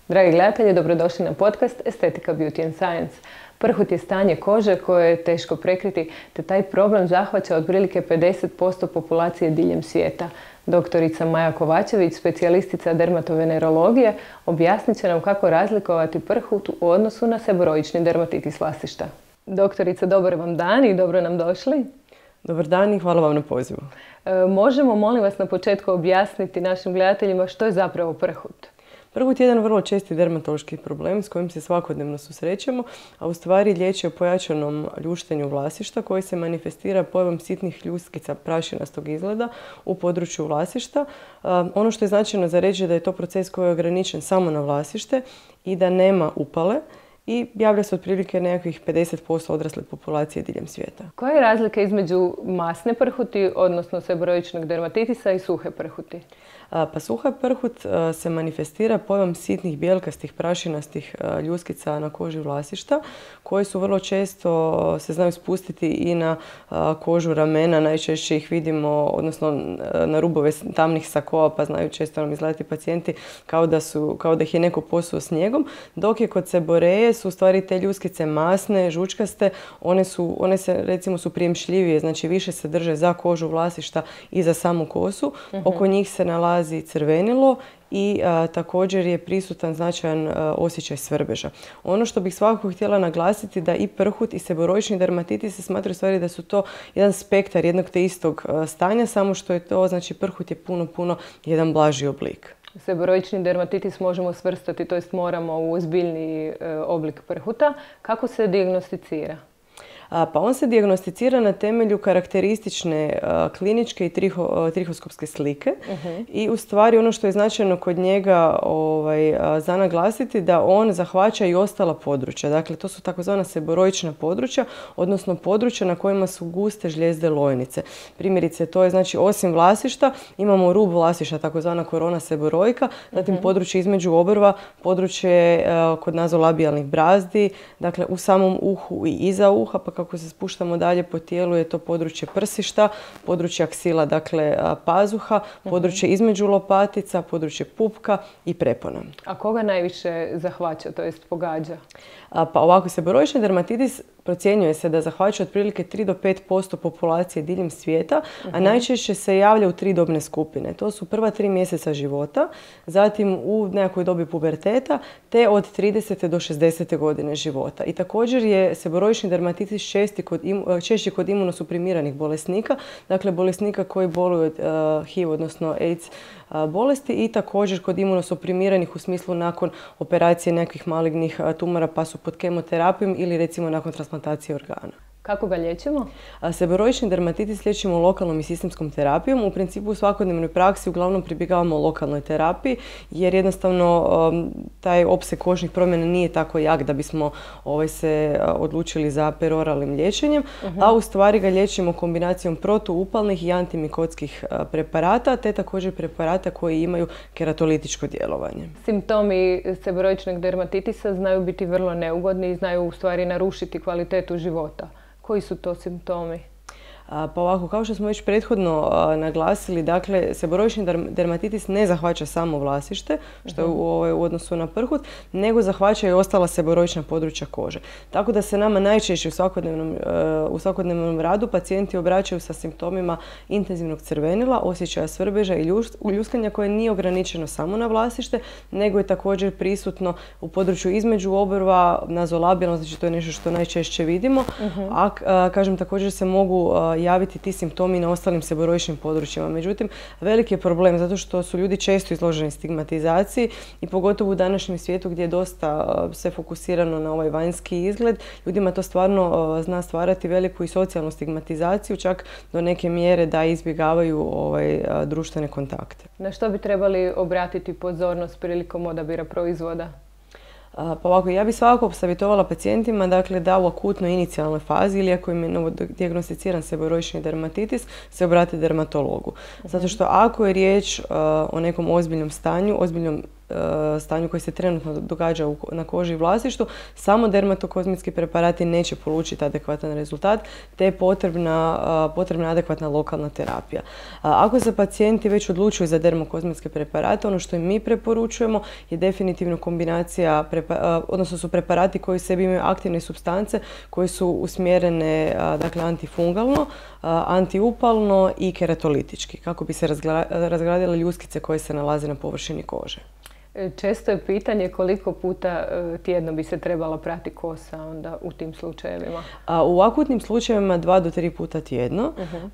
Dragi gledatelji, dobrodošli na podcast Estetika, Beauty and Science. Prhut je stanje kože koje je teško prekriti, te taj problem zahvaća otprilike 50% populacije diljem svijeta. Doktorica Maja Kovačević, specijalistica dermatovenerologije, objasnit će nam kako razlikovati prhut u odnosu na seboroični dermatitis lasišta. Doktorica, dobar vam dan i dobro nam došli. Dobar dan i hvala vam na pozivu. Možemo, molim vas, na početku objasniti našim gledateljima što je zapravo prhut? Prhut je jedan vrlo česti dermatološki problem s kojim se svakodnevno susrećemo, a u stvari riječ je o pojačanom ljuštenju vlasišta koji se manifestira pojavom sitnih ljuskica prašinastog izgleda u području vlasišta. Ono što je značajno za reći je da je to proces koji je ograničen samo na vlasište i da nema upale i javlja se otprilike nekakvih 50% odrasle populacije diljem svijeta. Koja je razlika između masne prhuti, odnosno seboroičnog dermatitisa, i suhe prhuti? Pa suha prhut se manifestira pojavom sitnih bijelkastih prašinastih ljuskica na koži vlasišta koje su vrlo često se znaju spustiti i na kožu ramena. Najčešće ih vidimo, odnosno na rubove tamnih sakoa, pa znaju često nam izgledati pacijenti kao da ih je neko posuo snijegom, dok je kod seboreje su u stvari te ljuskice masne, žučkaste, one se recimo su prijemčljivije, znači više se drže za kožu vlasišta i za samu kosu. Oko njih se nalazi crvenilo i također je prisutan značajan osjećaj svrbeža. Ono što bih svakako htjela naglasiti da i prhut i seboroični dermatitis se smatraju stvari da su to jedan spektar jednog te istog stanja, samo što je to, znači prhut je puno jedan blaži oblik. Seboroični dermatitis možemo svrstati, to jest moramo, u ozbiljniji oblik prhuta. Kako se dijagnosticira? Pa on se dijagnosticira na temelju karakteristične kliničke i trihoskopske slike. I u stvari ono što je značajno kod njega za naglasiti da on zahvaća i ostala područja. Dakle, to su takozvana seboroična područja, odnosno područja na kojima su guste žljezde lojnice. Primjerice, to je znači osim vlasišta, imamo rub vlasišta, takozvana korona seboroika, zatim područje između obrva, područje kod nazolabijalnih brazdi, dakle u samom uhu i iza uha, pa kako se spuštamo dalje po tijelu je to područje prsišta, područje aksila, dakle pazuha, područje između lopatica, područje pupka i prepona. A koga najviše zahvaća, to jest pogađa? Pa ovako, seboroični dermatitis procjenjuje se da zahvaća otprilike 3 do 5% populacije diljem svijeta, a najčešće se javlja u 3 dobne skupine. To su prva 3 mjeseca života, zatim u nekakvoj dobi puberteta, te od 30. do 60. godine života. I također je seboroični dermatitis češći kod imunosuprimiranih bolesnika, dakle bolesnika koji boluju od HIV, odnosno AIDS bolesti, i također kod imunosuprimiranih u smislu nakon operacije nekih malignih tumora pa su pod kemoterapijom ili recimo nakon transplantacije organa. Kako ga liječimo? Seboroični dermatitis liječimo lokalnom i sistemskom terapijom. U principu u svakodnevnoj praksi uglavnom pribjegavamo lokalnoj terapiji jer jednostavno taj opseg kožnih promjena nije tako jak da bismo se odlučili za peroralnim liječenjem, a u stvari ga liječimo kombinacijom protuupalnih i antimikotskih preparata, te također preparata koji imaju keratolitičko djelovanje. Simptomi seboroičnog dermatitisa znaju biti vrlo neugodni i znaju u stvari narušiti kvalitetu života. Koji su to simptomi? Pa ovako, kao što smo već prethodno naglasili, dakle, seboroični dermatitis ne zahvaća samo vlasište, što je u odnosu na prhut, nego zahvaća i ostala seboroična područja kože. Tako da se nama najčešće u svakodnevnom radu pacijenti obraćaju sa simptomima intenzivnog crvenila, osjećaja svrbeža i ljuskanja koje nije ograničeno samo na vlasište, nego je također prisutno u području između obrva, nazolabijalno, znači to je nešto što najčešće vidimo, a kažem također se mogu javiti ti simptomi na ostalim seboroičnim područjima. Međutim, veliki je problem zato što su ljudi često izloženi stigmatizaciji i pogotovo u današnjem svijetu gdje je dosta sve fokusirano na ovaj vanjski izgled. Ljudima to stvarno zna stvarati veliku i socijalnu stigmatizaciju, čak do neke mjere da izbjegavaju društvene kontakte. Na što bi trebali obratiti pozornost prilikom odabira proizvoda? Pa ovako, ja bih svakako savjetovala pacijentima dakle, da u akutnoj inicijalnoj fazi ili ako im je novodijagnosticiran seboroični dermatitis se obrate dermatologu. Zato što ako je riječ o nekom ozbiljnom stanju, ozbiljnom stanju koji se trenutno događa na koži i vlasištu, samo dermatokozmetski preparati neće polučiti adekvatan rezultat, te je potrebna adekvatna lokalna terapija. Ako se pacijenti već odlučuju za dermokozmetske preparate, ono što im mi preporučujemo je definitivno kombinacija, odnosno su preparati koji u sebi imaju aktivne supstance koje su usmjerene dakle, antifungalno, antiupalno i keratolitički, kako bi se razgradile ljuskice koje se nalaze na površini kože. Često je pitanje koliko puta tjedno bi se trebala prati kosa onda u tim slučajevima? U akutnim slučajevima 2 do 3 puta tjedno.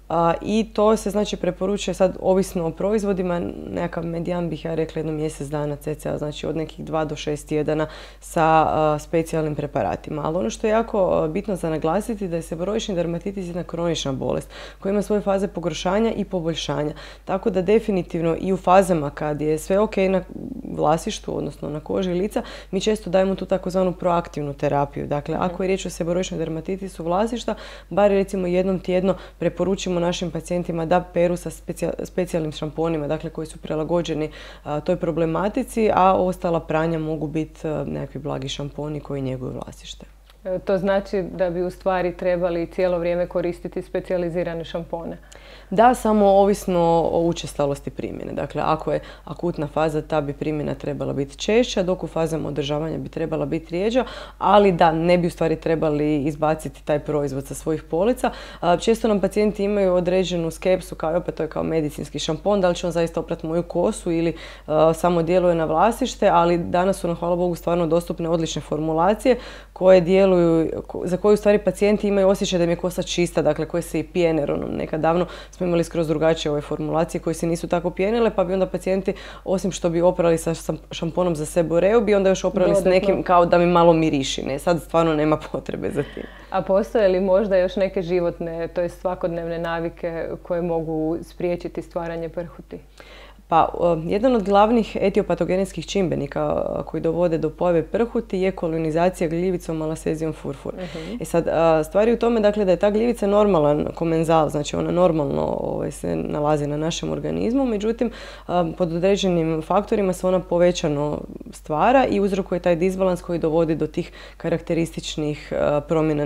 I to se znači preporučuje sad ovisno o proizvodima, nekakav medijan bih ja rekla 1 mjesec dana cca, znači od nekih 2 do 6 tjedana sa specijalnim preparatima. Ali ono što je jako bitno za naglasiti da je seboroični dermatitis jedna kronična bolest koja ima svoje faze pogoršanja i poboljšanja. Tako da definitivno i u fazama kad je sve ok na vlasištu, odnosno na koži lica, mi često dajemo tu takozvanu proaktivnu terapiju. Dakle, ako je riječ o seboroičnom dermatitisu vlasišta, bar recimo 1 tjedno preporučimo našim pacijentima da peru sa specijalnim šamponima, dakle koji su prilagođeni toj problematici, a ostala pranja mogu biti nekakvi blagi šamponi koji njeguju vlasište. To znači da bi u stvari trebali cijelo vrijeme koristiti specijalizirane šampone? Da, samo ovisno o učestalosti primjene. Dakle, ako je akutna faza, ta bi primjena trebala biti češća, dok u fazama održavanja bi trebala biti rijeđa, ali da, ne bi u stvari trebali izbaciti taj proizvod sa svojih polica. Često nam pacijenti imaju određenu skepsu, kao opet to je kao medicinski šampon, da li će on zaista oprati moju kosu ili samo djeluje na vlasište, ali danas su nam, hvala Bogu, stvarno dostupne odlične formulacije koje djeluju, za koje u stvari pacijenti imaju osjećaj da im je kosa čista, dakle koje se i pjene, jer nekad davno smo imali skroz drugačije ove formulacije koje se nisu tako pjenile, pa bi onda pacijenti, osim što bi oprali sa šamponom za seboreu, bi onda još oprali s nekim kao da mi malo miriši. Ne? Sad stvarno nema potrebe za tim. A postoje li možda još neke životne, to jest svakodnevne navike koje mogu spriječiti stvaranje prhuti? Pa, jedan od glavnih etiopatogenetskih čimbenika koji dovode do pojave prhuti je kolonizacija gljivicom Malassezijom furfur. Sad, stvar je u tome dakle, da je ta gljivica normalan komenzal, znači ona normalno se nalazi na našem organizmu, međutim pod određenim faktorima se ona povećano stvara i uzrokuje taj disbalans koji dovodi do tih karakterističnih promjena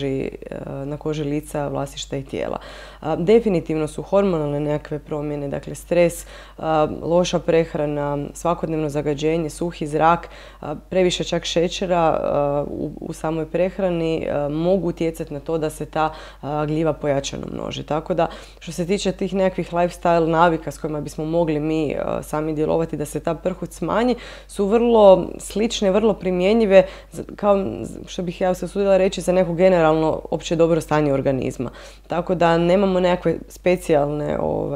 na koži lica, vlasišta i tijela. Definitivno su hormonalne nekakve promjene, dakle stres, loša prehrana, svakodnevno zagađenje, suhi zrak, previše čak šećera u samoj prehrani mogu utjecati na to da se ta gljiva pojačano množi. Tako da što se tiče tih nekakvih lifestyle navika s kojima bismo mogli mi sami djelovati da se ta prhut smanji, su vrlo slične, vrlo primjenjive, kao što bih ja se usudila reći, za neko generalno opće dobro stanje organizma. Tako da nemamo nekakve specijalne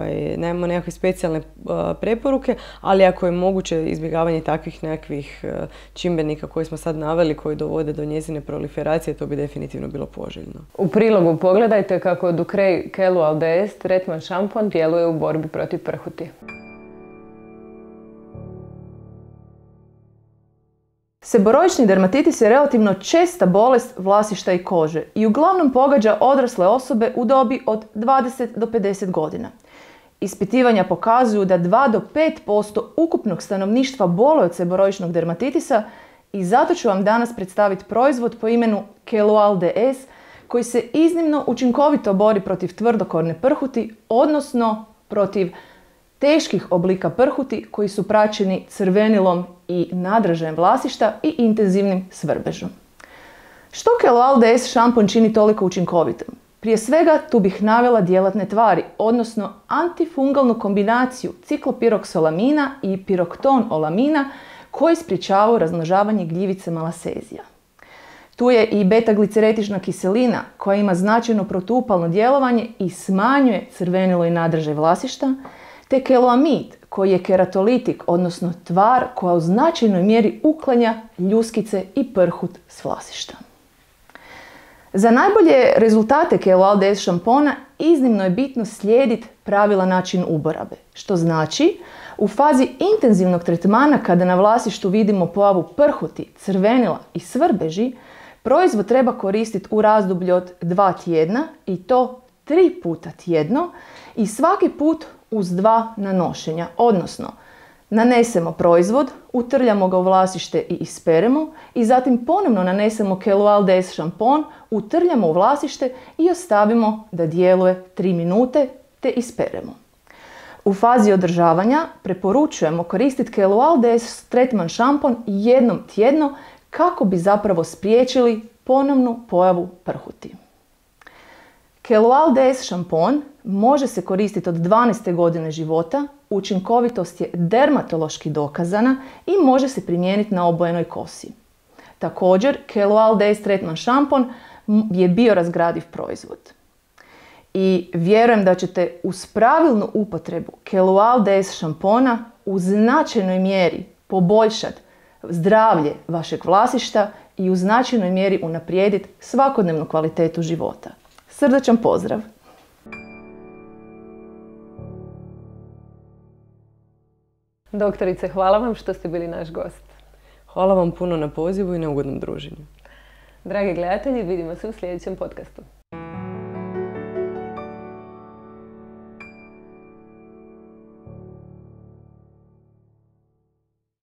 preporuke, ali ako je moguće izbjegavanje takvih nekakvih čimbenika koje smo sad naveli koji dovode do njezine proliferacije, to bi definitivno bilo poželjno. U prilogu pogledajte kako Ducray Kelual DS tretman šampon djeluje u borbi protiv prhuti. Seboroični dermatitis je relativno česta bolest vlasišta i kože i uglavnom pogađa odrasle osobe u dobi od 20 do 50 godina. Ispitivanja pokazuju da 2 do 5% ukupnog stanovništva boluje od seboroičnog dermatitisa i zato ću vam danas predstaviti proizvod po imenu Kelual DS koji se iznimno učinkovito bori protiv tvrdokorne prhuti, odnosno protiv teških oblika prhuti koji su praćeni crvenilom i nadražajem vlasišta i intenzivnim svrbežom. Što Kelual DS šampon čini toliko učinkovitom? Prije svega tu bih navela djelatne tvari, odnosno antifungalnu kombinaciju ciklopiroksolamina i pirokton-olamina koji sprječavaju razmnožavanje gljivice Malassezija. Tu je i beta-gliceretična kiselina koja ima značajno protuupalno djelovanje i smanjuje crvenilo i nadražaj vlasišta, te keloamid koji je keratolitik, odnosno tvar koja u značajnoj mjeri uklanja ljuskice i prhut s vlasišta. Za najbolje rezultate Kelual DS šampona iznimno je bitno slijediti pravilan način uporabe, što znači u fazi intenzivnog tretmana kada na vlasištu vidimo pojavu prhuti, crvenila i svrbeži, proizvod treba koristiti u razdoblju od 2 tjedna i to 3 puta tjedno i svaki put uz 2 nanošenja, odnosno Nanesemo proizvod, utrljamo ga u vlasište i isperemo i zatim ponovno nanesemo Keloal DS šampon, utrljamo u vlasište i ostavimo da djeluje 3 minute te isperemo. U fazi održavanja preporučujemo koristiti Keloal DS tretman šampon jednom tjedno kako bi zapravo spriječili ponovnu pojavu prhuti. Keloal DS šampon može se koristiti od 12. godine života, učinkovitost je dermatološki dokazana i može se primijeniti na obojenoj kosi. Također, Keloal DS tretman šampon je biorazgradiv proizvod. I vjerujem da ćete uz pravilnu upotrebu Keloal DS šampona u značajnoj mjeri poboljšati zdravlje vašeg vlasišta i u značajnoj mjeri unaprijediti svakodnevnu kvalitetu života. Srdačan pozdrav! Doktorice, hvala vam što ste bili naš gost. Hvala vam puno na pozivu i na ugodnom druženju. Dragi gledatelji, vidimo se u sljedećem podcastu.